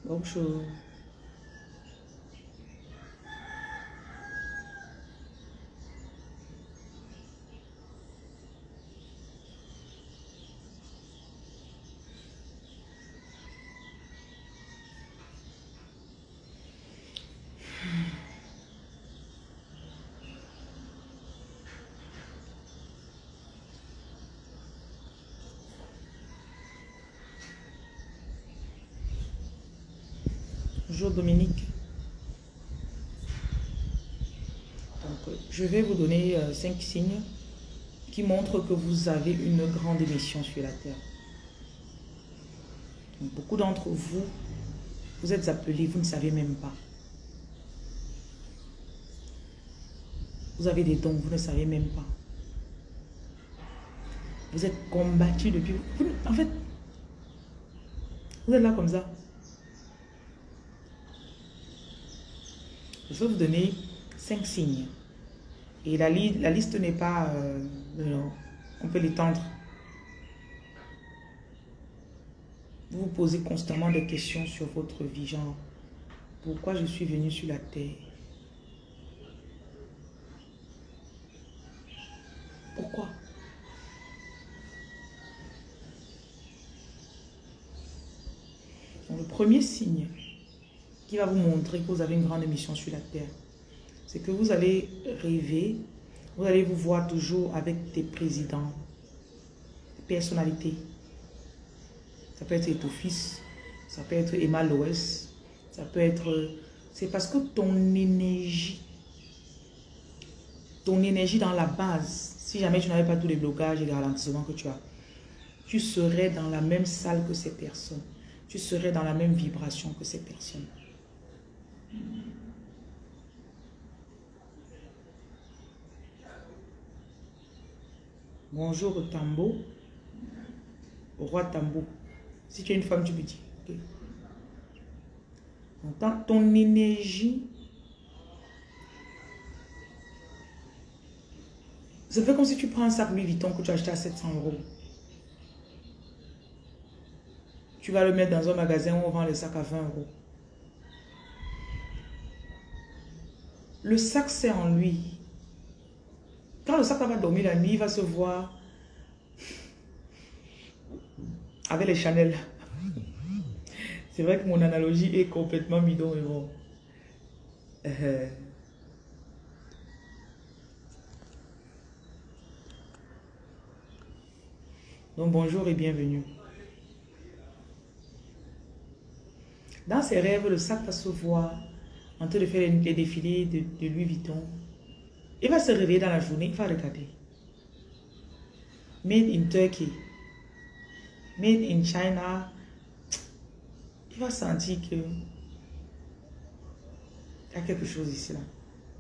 Bonjour. Bonjour Dominique. Donc, je vais vous donner 5 signes qui montrent que vous avez une grande mission sur la terre. Donc, beaucoup d'entre vous, vous êtes appelés, vous ne savez même pas. Vous avez des dons, vous ne savez même pas. Vous êtes combattu depuis... En fait, vous êtes là comme ça. Je vais vous donner 5 signes. Et la liste n'est pas... on peut l'étendre. Vous vous posez constamment des questions sur votre vie, genre, pourquoi je suis venu sur la terre? Pourquoi? Donc, le premier signe qui va vous montrer que vous avez une grande mission sur la terre, c'est que vous allez rêver, vous allez vous voir toujours avec des présidents, des personnalités. Ça peut être Etofis, ça peut être Emma Loès, ça peut être... C'est parce que ton énergie dans la base, si jamais tu n'avais pas tous les blocages et les ralentissements que tu as, tu serais dans la même salle que ces personnes. Tu serais dans la même vibration que ces personnes. Bonjour Tambo, roi Tambo. Si tu es une femme, tu me dis. Okay. Donc, ton énergie, c'est fait comme si tu prends un sac Louis Vuitton que tu as acheté à 700 €. Tu vas le mettre dans un magasin où on vend les sacs à 20 €. Le sac, c'est en lui. Quand le sac va dormir la nuit, il va se voir avec les Chanel. C'est vrai que mon analogie est complètement bidon, mais bon. Donc bonjour et bienvenue. Dans ses rêves, le sac va se voir en train de faire les défilés de Louis Vuitton. Il va se réveiller dans la journée, il va regarder. Made in Turkey. Made in China. Il va sentir que il y a quelque chose ici là.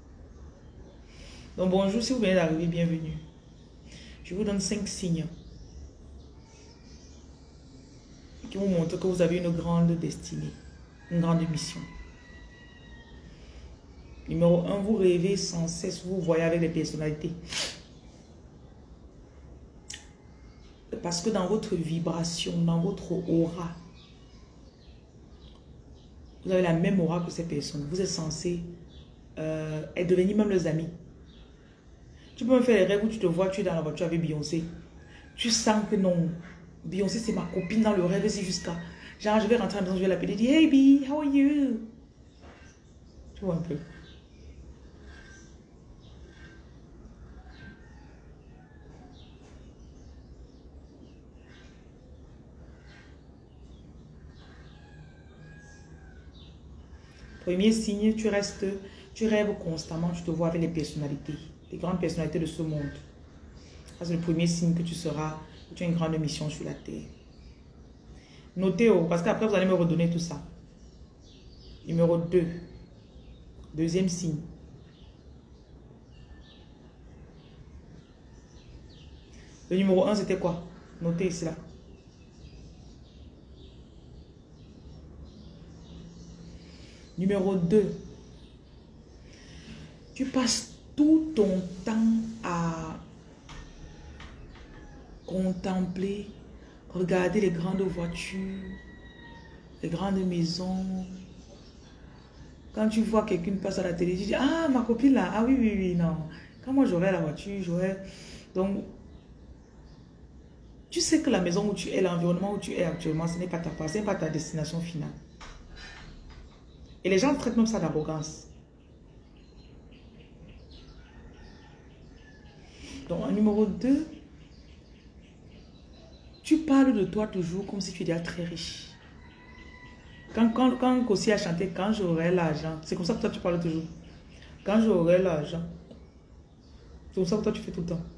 Donc bonjour, si vous venez d'arriver, bienvenue. Je vous donne 5 signes qui vous montrent que vous avez une grande destinée, une grande mission. Numéro 1, vous rêvez sans cesse, vous voyez avec les personnalités. Parce que dans votre vibration, dans votre aura, vous avez la même aura que ces personnes. Vous êtes censé devenir même leurs amis. Tu peux me faire les rêves où tu te vois, tu es dans la voiture avec Beyoncé. Tu sens que non, Beyoncé c'est ma copine dans le rêve, c'est jusqu'à... Genre je vais rentrer à la maison, je vais l'appeler, dire hey B, how are you? Tu vois un peu. Premier signe, tu rêves constamment, tu te vois avec les personnalités, les grandes personnalités de ce monde. C'est le premier signe que tu as une grande mission sur la terre. Notez, parce qu'après vous allez me redonner tout ça. Numéro 2. Deuxième signe. Le numéro 1, c'était quoi? Notez ici là. Numéro 2. Tu passes tout ton temps à contempler, regarder les grandes voitures, les grandes maisons. Quand tu vois quelqu'un passer à la télé, tu dis, ah, ma copine là, ah oui, oui, oui, non. Quand moi j'aurai la voiture, j'aurai... Donc, tu sais que la maison où tu es, l'environnement où tu es actuellement, ce n'est pas ta place, ce n'est pas ta destination finale. Et les gens traitent même ça d'arrogance. Donc, en numéro 2, tu parles de toi toujours comme si tu étais très riche. Quand Kossi a chanté, quand j'aurai l'argent, c'est comme ça que toi tu parles toujours. Quand j'aurai l'argent, c'est comme ça que toi tu fais tout le temps.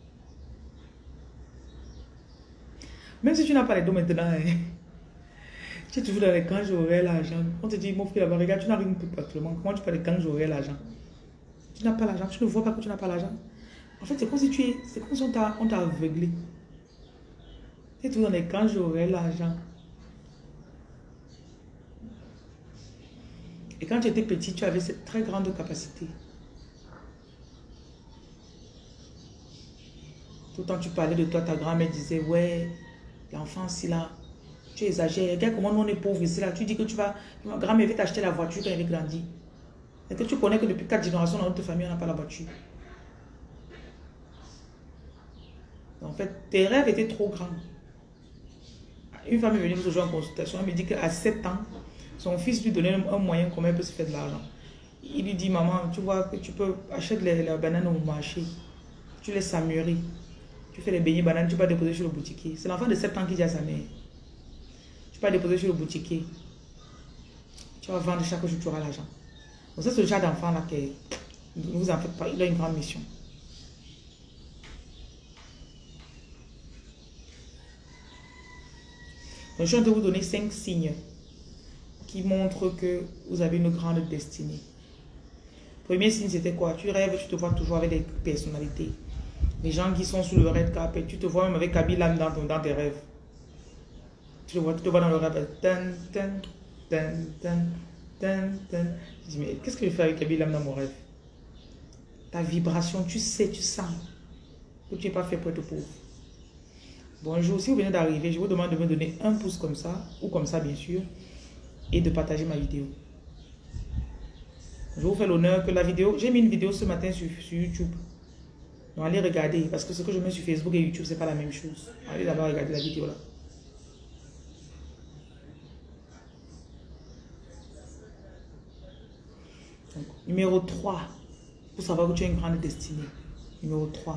Même si tu n'as pas les dons maintenant, hein, tu es toujours dans les quand j'aurai l'argent. On te dit, mon frère, là-bas, regarde, tu n'arrives plus particulièrement. Comment tu parles de quand j'aurai l'argent? Tu n'as pas l'argent, tu ne vois pas que tu n'as pas l'argent. En fait, c'est comme si c'est comme si on t'a aveuglé. Tu es toujours dans les quand j'aurai l'argent. Et quand tu étais petit, tu avais cette très grande capacité. Tout le temps, tu parlais de toi, ta grand-mère disait, ouais, l'enfant, si là, tu exagères. Regarde comment nous, on est pauvres ici, là. Tu dis que tu vas, ma grand-mère va t'acheter la voiture quand elle est grandie. Et que tu connais que depuis 4 générations dans notre famille, on n'a pas la voiture. En fait, tes rêves étaient trop grands. Une femme est venue nous rejoindre en consultation, elle me dit qu'à 7 ans, son fils lui donnait un moyen comment elle peut se faire de l'argent. Il lui dit, maman, tu vois que tu peux acheter les bananes au marché. Tu laisses ça mûrir. Tu fais les beignets bananes, tu vas déposer sur le boutiquier. C'est l'enfant de 7 ans qui dit à sa mère. Tu vas déposer sur le boutiquier. Tu vas vendre chaque jour, tu auras l'argent. Donc c'est ce genre d'enfant-là qui, ne vous en faites pas, il a une grande mission. Donc je viens de vous donner 5 signes qui montrent que vous avez une grande destinée. Premier signe, c'était quoi? Tu rêves, tu te vois toujours avec des personnalités. Les gens qui sont sous le red carpet, tu te vois même avec Kabila dans tes rêves. Tu te vois dans le rêve. Tan, tan, tan, tan, tan, tan. Je dis, mais qu'est-ce que je fais avec Kabila dans mon rêve? Ta vibration, tu sais, tu sens que tu n'es pas fait pour être pauvre. Bonjour, si vous venez d'arriver, je vous demande de me donner un pouce comme ça, ou comme ça bien sûr, et de partager ma vidéo. Je vous fais l'honneur que la vidéo, j'ai mis une vidéo ce matin sur YouTube. Donc allez regarder, parce que ce que je mets sur Facebook et YouTube, c'est pas la même chose. Allez d'abord regarder la vidéo là. Donc, numéro 3, pour savoir que tu as une grande destinée. Numéro 3.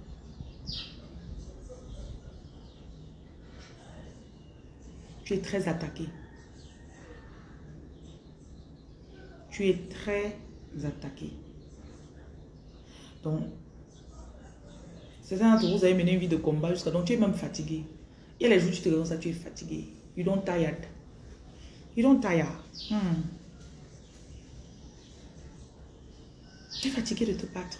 Tu es très attaqué. Tu es très attaqué. Donc, certains d'entre vous avez mené une vie de combat jusqu'à donc tu es même fatigué. Il y a les jours où tu te réveilles ça, tu es fatigué. You don't tired. You don't tire. Tu es fatigué de te battre.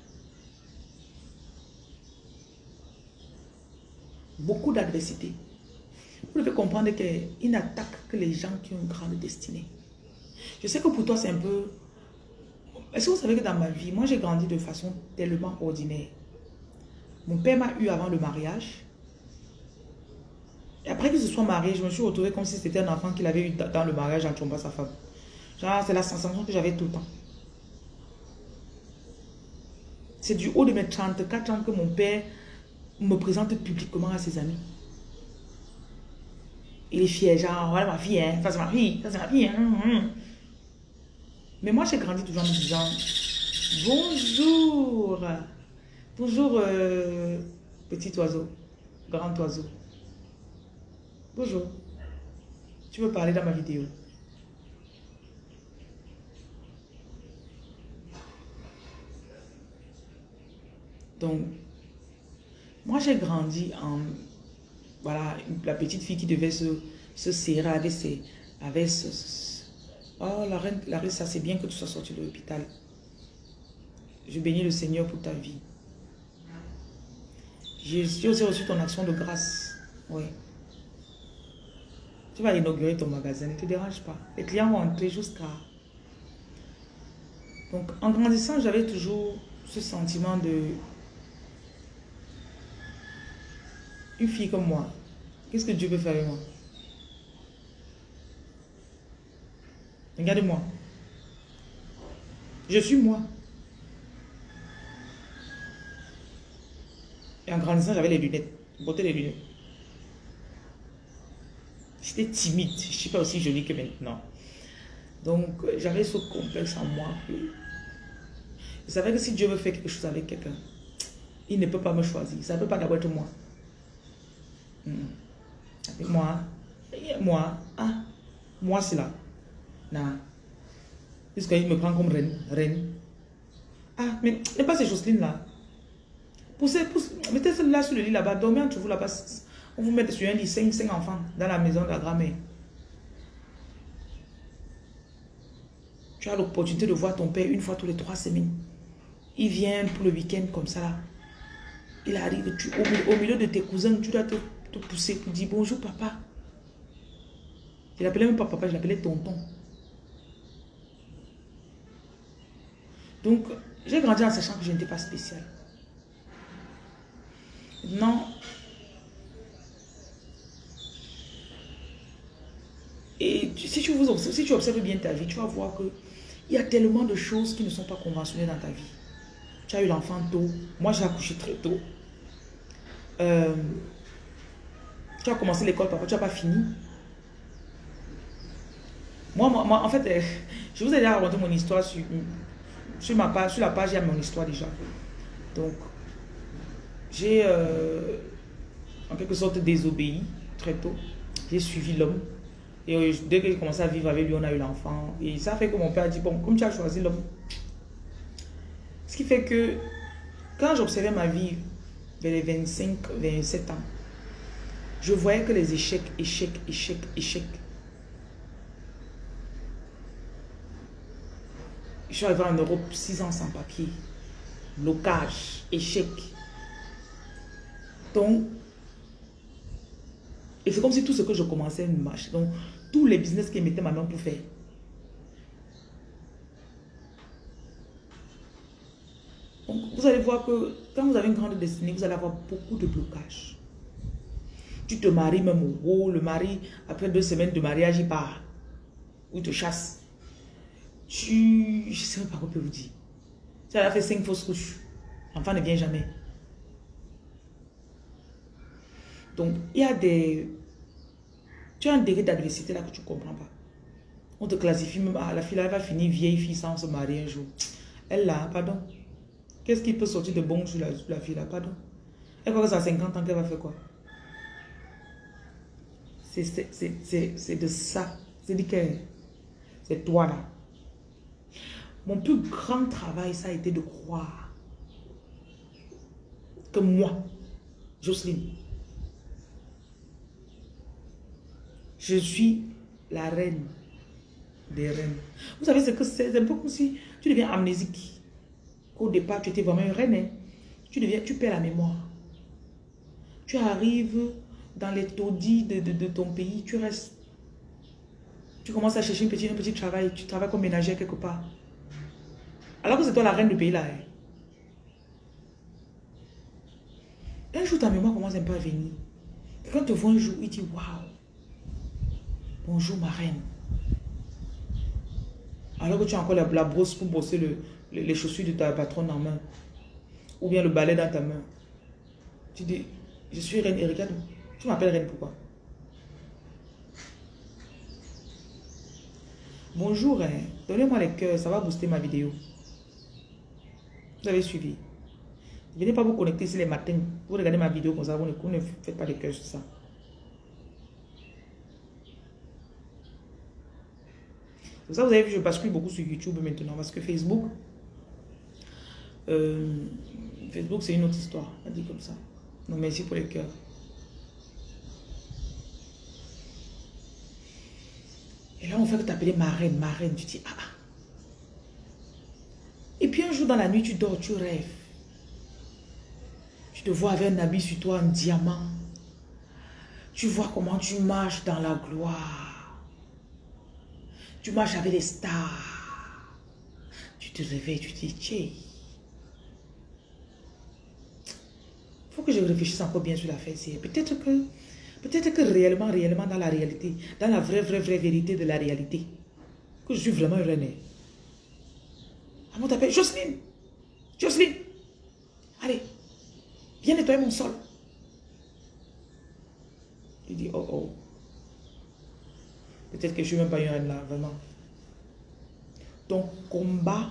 Beaucoup d'adversité. Vous devez comprendre qu'il n'attaque que les gens qui ont une grande destinée. Je sais que pour toi c'est un peu... Est-ce que vous savez que dans ma vie, moi j'ai grandi de façon tellement ordinaire. Mon père m'a eu avant le mariage. Et après qu'il se soit marié, je me suis retrouvée comme si c'était un enfant qu'il avait eu dans le mariage en trompant sa femme. Genre, c'est la sensation que j'avais tout le temps. C'est du haut de mes 34 ans que mon père me présente publiquement à ses amis. Il est fier, genre, voilà ma fille, hein, ça c'est ma fille, ça c'est ma fille. Hein. Mais moi j'ai grandi toujours en me disant, bonjour, bonjour petit oiseau, grand oiseau. Bonjour, tu veux parler dans ma vidéo? Donc, moi j'ai grandi en, voilà, la petite fille qui devait se serrer avec oh la reine, ça c'est bien que tu sois sortie de l'hôpital. Je bénis le Seigneur pour ta vie. J'ai aussi reçu ton action de grâce. Oui. Tu vas inaugurer ton magasin, ne te dérange pas. Les clients vont entrer jusqu'à... Donc, en grandissant, j'avais toujours ce sentiment de... Une fille comme moi, qu'est-ce que Dieu peut faire avec moi? Regardez-moi. Je suis moi. Et en grandissant, j'avais les lunettes. Je portais les lunettes. J'étais timide. Je ne suis pas aussi jolie que maintenant. Donc, j'avais ce complexe en moi. Je savais que si Dieu veut faire quelque chose avec quelqu'un, il ne peut pas me choisir. Ça ne peut pas d'abord être moi. Avec moi. Moi. Ah. Moi, c'est là. Non. Puisqu'il me prend comme reine. Reine. Ah, mais n'est pas ces Jocelyne là. Poussez. Mettez celle-là sur le lit là-bas. Dormez entre vous là-bas. On vous met sur un lit 5 enfants dans la maison de la grand-mère. Tu as l'opportunité de voir ton père une fois tous les 3 semaines. Il vient pour le week-end comme ça là. Il arrive, au milieu de tes cousins, tu dois te pousser pour dire bonjour papa. Je l'appelais même pas papa, je l'appelais tonton. Donc, j'ai grandi en sachant que je n'étais pas spéciale. Non. Et si tu observes bien ta vie, tu vas voir que il y a tellement de choses qui ne sont pas conventionnelles dans ta vie. Tu as eu l'enfant tôt. Moi, j'ai accouché très tôt. Tu as commencé l'école, papa, tu n'as pas fini. Moi, en fait, je vous ai déjà raconté mon histoire sur la page, il y a mon histoire déjà. Donc, j'ai en quelque sorte désobéi très tôt. J'ai suivi l'homme. Et dès que j'ai commencé à vivre avec lui, on a eu l'enfant. Et ça fait que mon père a dit, bon, comme tu as choisi l'homme. Ce qui fait que, quand j'observais ma vie, vers les 25, 27 ans, je voyais que les échecs. Je suis arrivé en Europe 6 ans sans papier. Blocage, échec. Donc, et c'est comme si tout ce que je commençais me marche. Donc, tous les business qui mettaient ma main pour faire. Donc, vous allez voir que quand vous avez une grande destinée, vous allez avoir beaucoup de blocages. Tu te maries même au haut, le mari, après 2 semaines de mariage, il part. Ou il te chasse. Je ne sais même pas quoi peut vous dire. Tu as fait 5 fausses couches. L'enfant ne vient jamais. Donc, il y a des... Tu as un degré d'adversité là que tu ne comprends pas. On te classifie même. Ah, la fille là, elle va finir vieille fille sans se marier un jour. Elle là, pardon. Qu'est-ce qui peut sortir de bon sur la fille là, pardon? Elle croit que ça a 50 ans qu'elle va faire quoi? C'est de ça. C'est-à-dire que c'est toi là. Mon plus grand travail, ça a été de croire que moi, Jocelyne, je suis la reine des reines. Vous savez ce que c'est? Un peu comme si tu deviens amnésique. Au départ, tu étais vraiment une reine. Hein? Tu perds la mémoire. Tu arrives dans les taudis de ton pays, tu restes. Tu commences à chercher un petit travail. Tu travailles comme ménagère quelque part. Alors que c'est toi la reine du pays là. Hein? Un jour, ta mémoire commence un peu à venir. Quand te voit un jour, il dit waouh. Bonjour ma reine. Alors que tu as encore la brosse pour brosser les chaussures de ta patronne en main. Ou bien le balai dans ta main. Tu dis, je suis reine et regarde, tu m'appelles reine pourquoi? Bonjour, hein. Donnez-moi les cœurs, ça va booster ma vidéo. Vous avez suivi. Venez pas vous connecter ici les matins. Vous regardez ma vidéo comme ça, vous ne faites pas de cœurs sur ça. Pour ça, vous avez vu, je bascule beaucoup sur YouTube maintenant. Parce que Facebook, c'est une autre histoire. On dit comme ça. Non, merci pour les cœurs. Et là, on fait que t'appeler ma reine. Tu dis, ah. Et puis un jour dans la nuit, tu dors, tu rêves. Tu te vois avec un habit sur toi en diamant. Tu vois comment tu marches dans la gloire. Tu marches avec les stars. Tu te réveilles, tu te dis, tchè. Il faut que je réfléchisse encore bien sur l'affaire. Peut-être que réellement, dans la réalité, dans la vraie vérité de la réalité, que je suis vraiment une reine. On t'appelle Jocelyne. Jocelyne. Allez, viens nettoyer mon sol. Je dis, oh oh. Peut-être que je ne suis même pas une reine là, vraiment. Ton combat.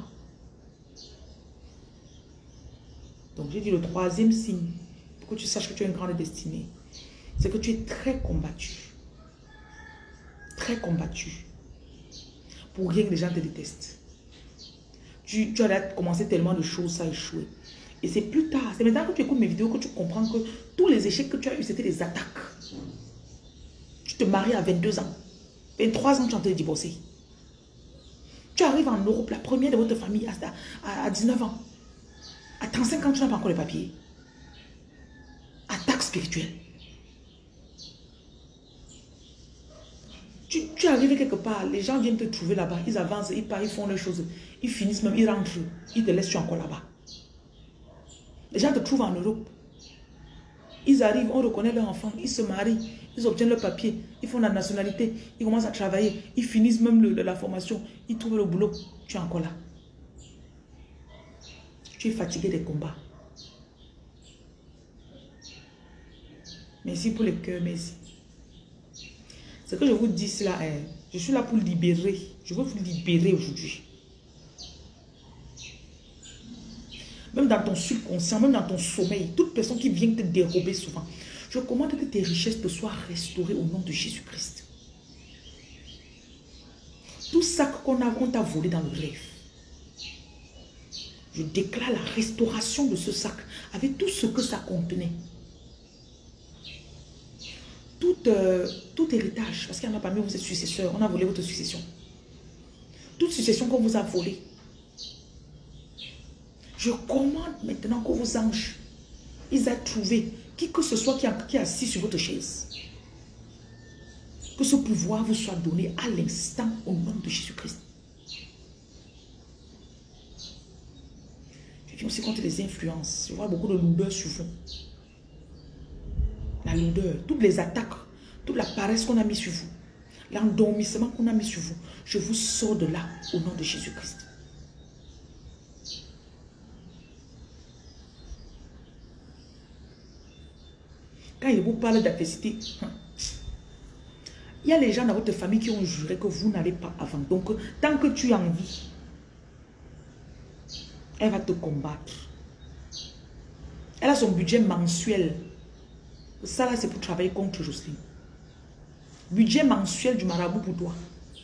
Donc j'ai dit le troisième signe, pour que tu saches que tu as une grande destinée, c'est que tu es très combattu. Très combattu. Pour rien que les gens te détestent. Tu as commencé tellement de choses, ça a échoué. Et c'est plus tard, c'est maintenant que tu écoutes mes vidéos que tu comprends que tous les échecs que tu as eus, c'était des attaques. Tu te maries à 22 ans. 23 ans, tu es en train de divorcer. Tu arrives en Europe, la première de votre famille à 19 ans. À 35 ans, tu n'as pas encore les papiers. Attaque spirituelle. Tu arrives quelque part, les gens viennent te trouver là-bas, ils avancent, ils partent, ils font leurs choses. Ils finissent même, ils rentrent, ils te laissent tu encore là-bas. Les gens te trouvent en Europe. Ils arrivent, on reconnaît leur enfant, ils se marient, ils obtiennent leur papier, ils font la nationalité, ils commencent à travailler, ils finissent même la formation, ils trouvent le boulot. Tu es encore là. Tu es fatigué des combats. Merci pour les cœurs, merci. Ce que je vous dis là, je suis là pour libérer. Je veux vous libérer aujourd'hui. Même dans ton subconscient, même dans ton sommeil, toute personne qui vient te dérober souvent, je commande que tes richesses te soient restaurées au nom de Jésus-Christ. Tout ça qu'on t'a volé dans le rêve, je déclare la restauration de ce sac avec tout ce que ça contenait. Tout héritage, parce qu'il y en a parmi vous êtes successeurs, on a volé votre succession. Toute succession qu'on vous a volée. Je commande maintenant que vos anges, ils aient trouvé qui que ce soit qui est assis sur votre chaise. Que ce pouvoir vous soit donné à l'instant au nom de Jésus-Christ. Je viens aussi contre les influences. Je vois beaucoup de lourdeur sur vous. La lourdeur, toutes les attaques, toute la paresse qu'on a mis sur vous, l'endormissement qu'on a mis sur vous, je vous sors de là au nom de Jésus-Christ. Quand il vous parle d'adversité, il y a les gens dans votre famille qui ont juré que vous n'allez pas avant. Donc, tant que tu es en vie, elle va te combattre. Elle a son budget mensuel. Ça là, c'est pour travailler contre Jocelyne. Budget mensuel du marabout pour toi.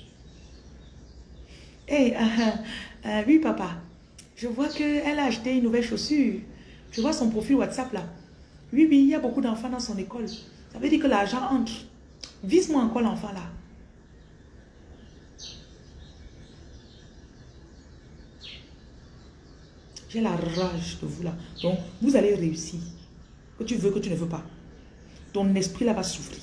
Hey, oui papa, je vois qu'elle a acheté une nouvelle chaussure. Je vois son profil WhatsApp là. Oui, il y a beaucoup d'enfants dans son école. Ça veut dire que l'argent entre. Vise-moi encore l'enfant là. J'ai la rage de vous là. Donc, vous allez réussir. Que tu veux, que tu ne veux pas. Ton esprit là va souffrir.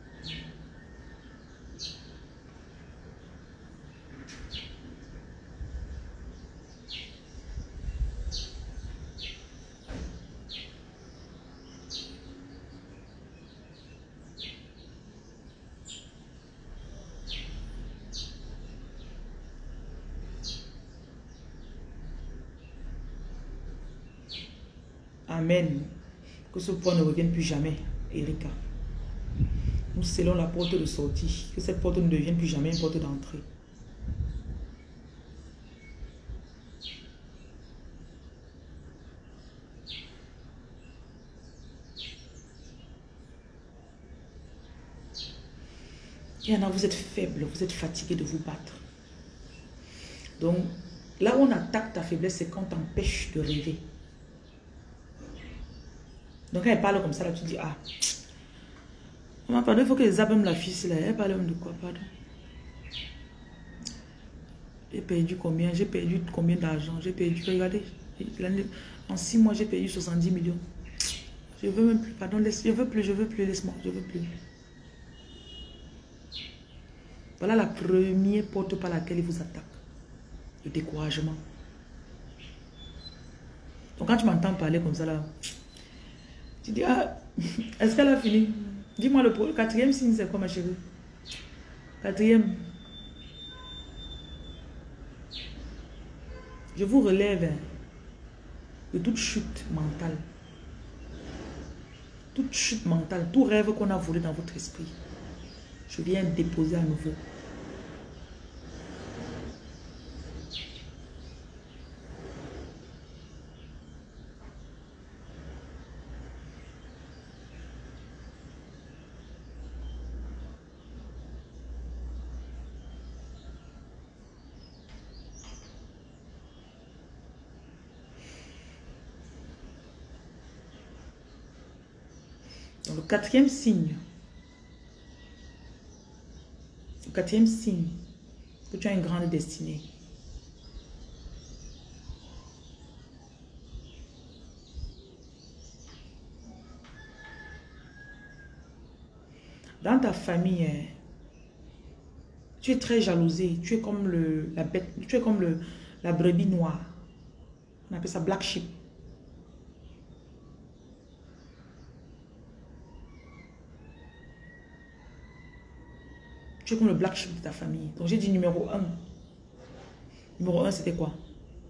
Amen. Que ce point ne revienne plus jamais, Erika. Nous scellons la porte de sortie. Que cette porte ne devienne plus jamais une porte d'entrée. Il y en a, vous êtes faible, vous êtes fatigué de vous battre. Donc, là où on attaque ta faiblesse, c'est quand on t'empêche de rêver. Donc quand elle parle comme ça, là, tu dis, ah, pardon, il faut que les abîment la fille, là. Elle parle de quoi, pardon? J'ai perdu combien? J'ai perdu combien d'argent? J'ai perdu, regardez, en 6 mois, j'ai perdu 70 millions. Je veux même plus, pardon, je veux plus, laisse-moi, je veux plus. Voilà la première porte par laquelle il vous attaque. Le découragement. Donc quand tu m'entends parler comme ça, là, tu dis, ah, est-ce qu'elle a fini? Dis-moi le quatrième signe, c'est quoi ma chérie? Quatrième. Je vous relève hein, de toute chute mentale. Toute chute mentale, tout rêve qu'on a volé dans votre esprit. Je viens déposer à nouveau. Dans le quatrième signe, que tu as une grande destinée. Dans ta famille, hein, tu es très jalousé, tu es comme la bête, tu es comme la brebis noire. On appelle ça black sheep. Tu es comme le black sheep de ta famille. Donc j'ai dit numéro 1. Numéro 1, c'était quoi?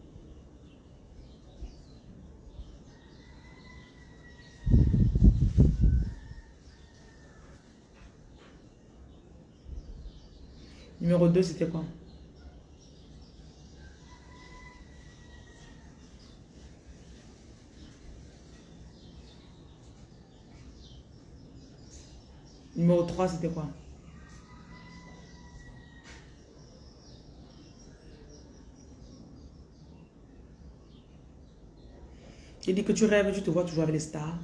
Numéro 2, c'était quoi? Numéro 3, c'était quoi? J'ai dit que tu rêves, tu te vois toujours avec les stars.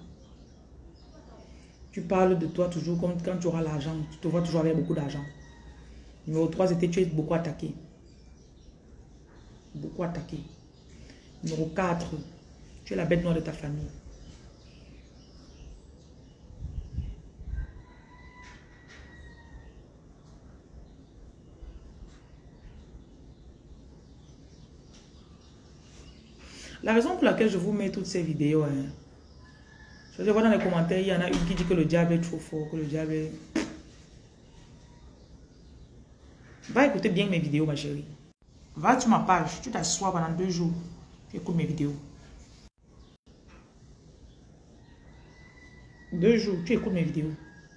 Tu parles de toi toujours comme quand tu auras l'argent. Tu te vois toujours avec beaucoup d'argent. Numéro 3, c'était tu es beaucoup attaqué. Beaucoup attaqué. Numéro 4, tu es la bête noire de ta famille. La raison pour laquelle je vous mets toutes ces vidéos, hein, je vois dans les commentaires, il y en a une qui dit que le diable est trop fort, que le diable est... Va écouter bien mes vidéos, ma chérie. Va sur ma page, tu t'assois pendant 2 jours, tu écoutes mes vidéos. 2 jours, tu écoutes mes vidéos.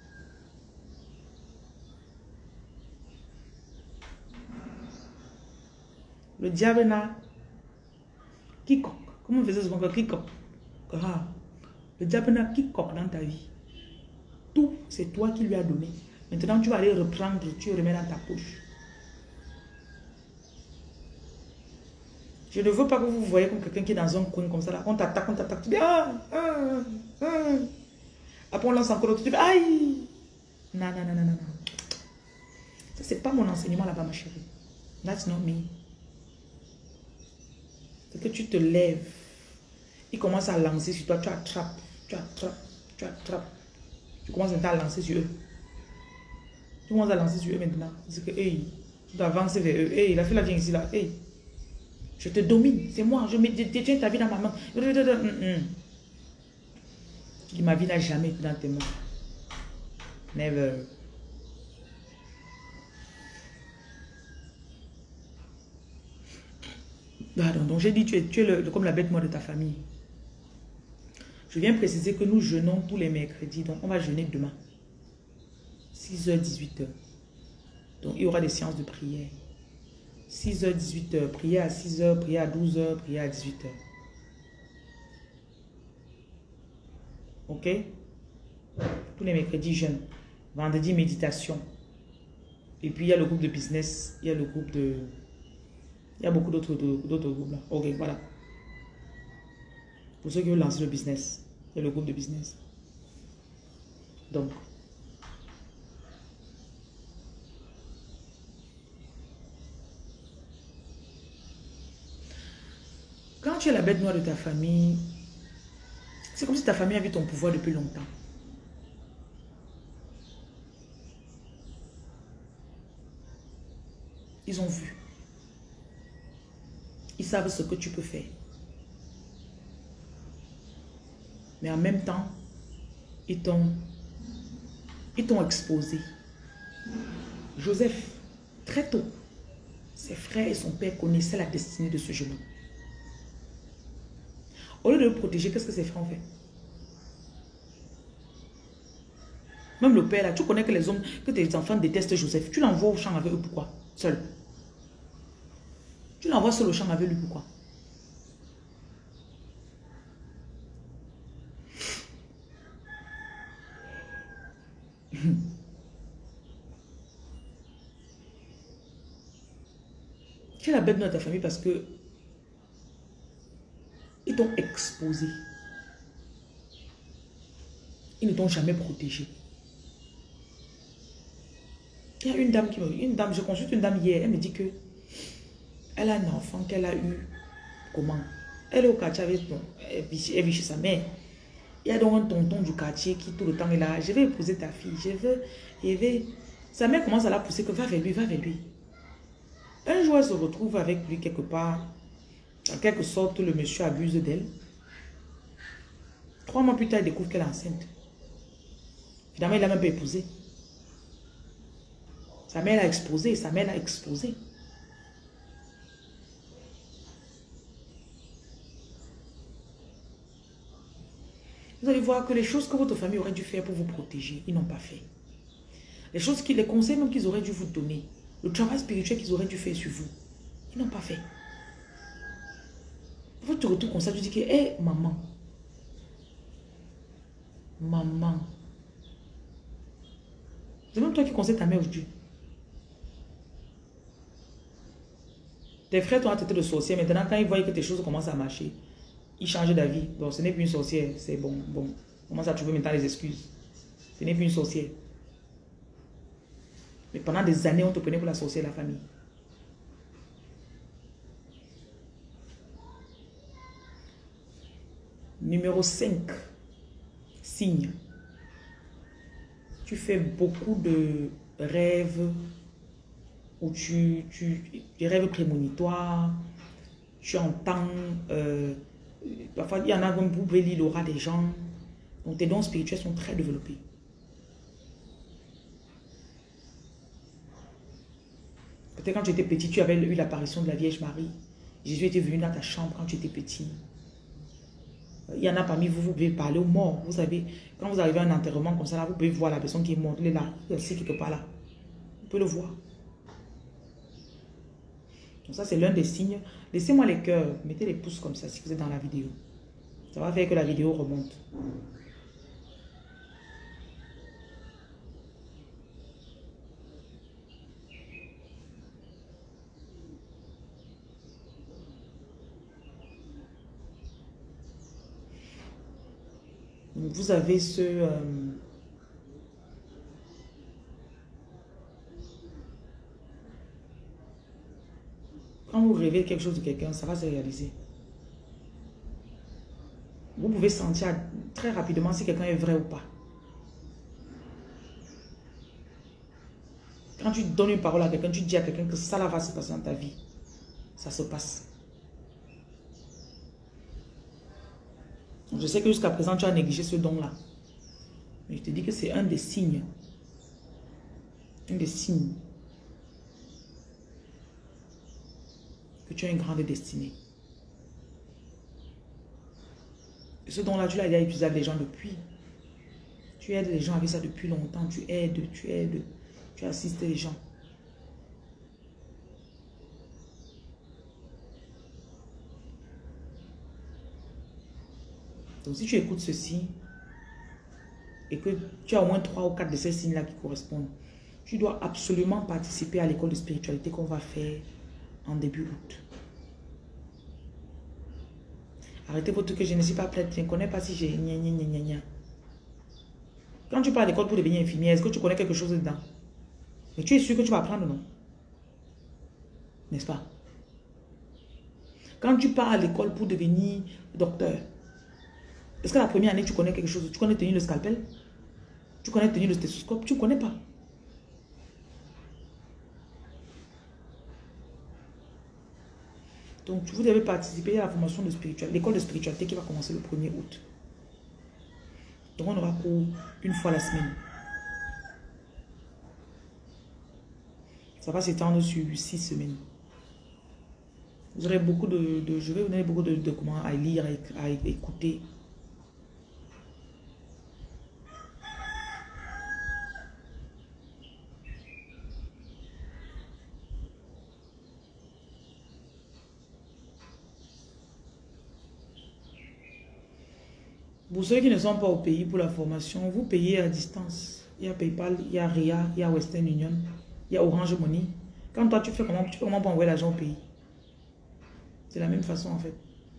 Le diable n'a... Quiconque. Comment on faisait souvent que quiconque? Le diable n'a quiconque dans ta vie. Tout, c'est toi qui lui as donné. Maintenant, tu vas aller reprendre, tu remets dans ta poche. Je ne veux pas que vous voyez comme quelqu'un qui est dans un coin comme ça. Là. On t'attaque, tu dis Après, on lance encore l'autre, tu dis aïe. Non. Ça, c'est pas mon enseignement là-bas, ma chérie. That's not me. C'est que tu te lèves. Il commence à lancer sur toi. Tu attrapes. Tu commences maintenant à lancer sur eux. Tu commences à lancer sur eux maintenant. C'est que, hey, tu dois avancer vers eux. Hey, la fille là vient ici là. Hey, je te domine. C'est moi. Je détiens ta vie dans ma main. Tu dis, ma vie n'a jamais été dans tes mains. Never. Pardon, donc j'ai dit, tu es comme la bête noire de ta famille. Je viens préciser que nous jeûnons tous les mercredis. Donc, on va jeûner demain. 6h, 18h. Donc, il y aura des séances de prière. 6h, 18h. Prière à 6h, prière à 12h, prière à 18h. Ok? Tous les mercredis, jeûne. Vendredi, méditation. Et puis, il y a le groupe de business. Il y a le groupe de... Il y a beaucoup d'autres groupes là. Ok, voilà. Pour ceux qui veulent lancer le business, il y a le groupe de business. Donc, quand tu es la bête noire de ta famille, c'est comme si ta famille avait ton pouvoir depuis longtemps. Ils ont vu. Ils savent ce que tu peux faire. Mais en même temps, ils t'ont exposé. Joseph, très tôt, ses frères et son père connaissaient la destinée de ce jeune homme. Au lieu de le protéger, qu'est-ce que ces frères ont fait? Même le père là, tu connais que les hommes, que tes enfants détestent Joseph. Tu l'envoies au champ avec eux, pourquoi? Seul. Tu l'envoies seul au champ avec lui, pourquoi? Tu es la bête de ta famille parce que ils t'ont exposé. Ils ne t'ont jamais protégé. Il y a une dame je consulte une dame hier, elle me dit que elle a un enfant qu'elle a eu, comment? Elle est au quartier avec elle vit chez sa mère. Il y a donc un tonton du quartier qui tout le temps est là, je vais épouser ta fille, je veux. Sa mère commence à la pousser que va vers lui, va vers lui. Un jour, elle se retrouve avec lui quelque part. En quelque sorte, le monsieur abuse d'elle. 3 mois plus tard, il découvre qu'elle est enceinte. Finalement, il l'a même pas épousée. Sa mère l'a exposé, sa mère l'a exposé. Vous allez voir que les choses que votre famille aurait dû faire pour vous protéger, ils n'ont pas fait. Les conseils même qu'ils auraient dû vous donner, le travail spirituel qu'ils auraient dû faire sur vous, ils n'ont pas fait. Vous te retrouves comme ça, tu dis que, hé, maman, c'est même toi qui conseilles ta mère aujourd'hui. Tes frères t'ont traité de sorcière. Maintenant, quand ils voient que tes choses commencent à marcher, ils changent d'avis. Donc, ce n'est plus une sorcière. C'est bon. On commence à trouver maintenant les excuses. Ce n'est plus une sorcière. Mais pendant des années, on te prenait pour la sorcière de la famille. Numéro 5. Signe. Tu fais beaucoup de rêves où des rêves prémonitoires, tu entends, parfois il y en a même vous pouvez lire l'aura des gens, donc tes dons spirituels sont très développés. Peut-être quand tu étais petit, tu avais eu l'apparition de la Vierge Marie. Jésus était venu dans ta chambre quand tu étais petit. Il y en a parmi vous, vous pouvez parler aux morts. Vous savez, quand vous arrivez à un enterrement comme ça, là, vous pouvez voir la personne qui est morte, elle est là, elle est assise quelque part là. Vous pouvez le voir. Donc ça, c'est l'un des signes. Laissez-moi les cœurs. Mettez les pouces comme ça si vous êtes dans la vidéo. Ça va faire que la vidéo remonte. Donc vous avez ce... Quand vous rêvez quelque chose de quelqu'un, ça va se réaliser. Vous pouvez sentir très rapidement si quelqu'un est vrai ou pas. Quand tu donnes une parole à quelqu'un, tu dis à quelqu'un que ça là va se passer dans ta vie. Ça se passe. Je sais que jusqu'à présent, tu as négligé ce don-là. Mais je te dis que c'est un des signes. Un des signes. Que tu as une grande destinée. Et ce don-là, tu l'as déjà utilisé avec les gens depuis. Tu aides les gens avec ça depuis longtemps. Tu aides. Tu assistes les gens. Donc si tu écoutes ceci, et que tu as au moins 3 ou 4 de ces signes-là qui correspondent, tu dois absolument participer à l'école de spiritualité qu'on va faire en début août. Arrêtez votre que je ne suis pas prête, je ne connais pas si j'ai... Quand tu pars à l'école pour devenir infirmière, est-ce que tu connais quelque chose dedans? Mais tu es sûr que tu vas apprendre, non? N'est-ce pas? Quand tu pars à l'école pour devenir docteur, est-ce que la première année, tu connais quelque chose? Tu connais tenir le scalpel? Tu connais tenir le stéthoscope? Tu ne connais pas. Donc, vous devez participer à la formation de spiritualité, l'école de spiritualité qui va commencer le 1er août. Donc, on aura cours une fois la semaine. Ça va s'étendre sur 6 semaines. Vous aurez beaucoup je vais vous donner beaucoup de documents à lire, à écouter. Pour ceux qui ne sont pas au pays pour la formation, vous payez à distance. Il y a PayPal, il y a RIA, il y a Western Union, il y a Orange Money. Quand toi, tu fais comment pour envoyer l'argent au pays? C'est la même façon en fait.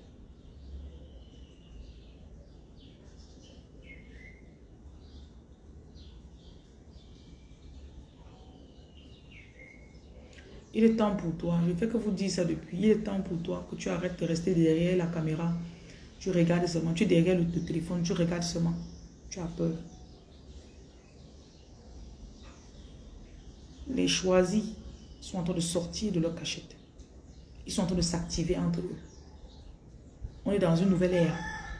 Il est temps pour toi, je fais que vous dire ça depuis, il est temps pour toi que tu arrêtes de rester derrière la caméra. Tu regardes seulement, tu es derrière le téléphone, tu regardes seulement. Tu as peur. Les choisis sont en train de sortir de leur cachette. Ils sont en train de s'activer entre eux. On est dans une nouvelle ère.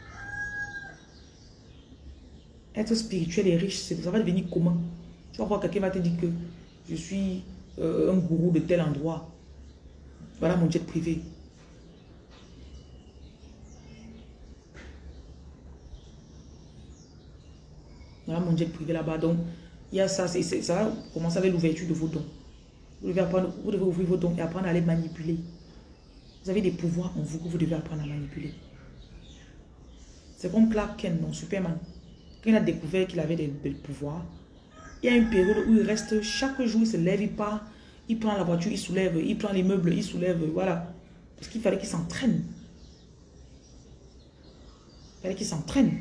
Être spirituel et riche, ça va devenir commun. Tu vas voir quelqu'un va te dire que je suis un gourou de tel endroit. Voilà mon jet privé. Voilà mon jet privé là-bas. Donc, il y a ça. Ça va commencer avec l'ouverture de vos dons. Vous devez ouvrir vos dons et apprendre à les manipuler. Vous avez des pouvoirs en vous que vous devez apprendre à manipuler. C'est comme Clark Kent, non, Superman. Quand il a découvert qu'il avait des pouvoirs, il y a une période où il reste, chaque jour, il se lève, il part, il prend la voiture, il soulève, il prend les meubles, il soulève, voilà. Parce qu'il fallait qu'il s'entraîne. Il fallait qu'il s'entraîne.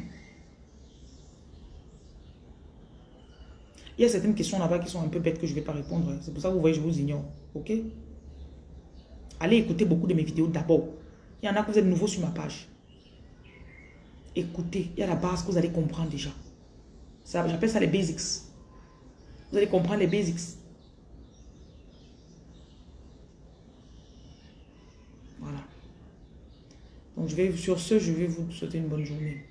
Il y a certaines questions là-bas qui sont un peu bêtes que je ne vais pas répondre. C'est pour ça que vous voyez, je vous ignore. Ok? Allez écouter beaucoup de mes vidéos d'abord. Il y en a que vous êtes nouveau sur ma page. Écoutez, il y a la base que vous allez comprendre déjà. J'appelle ça les basics. Vous allez comprendre les basics. Voilà. Donc sur ce, je vais vous souhaiter une bonne journée.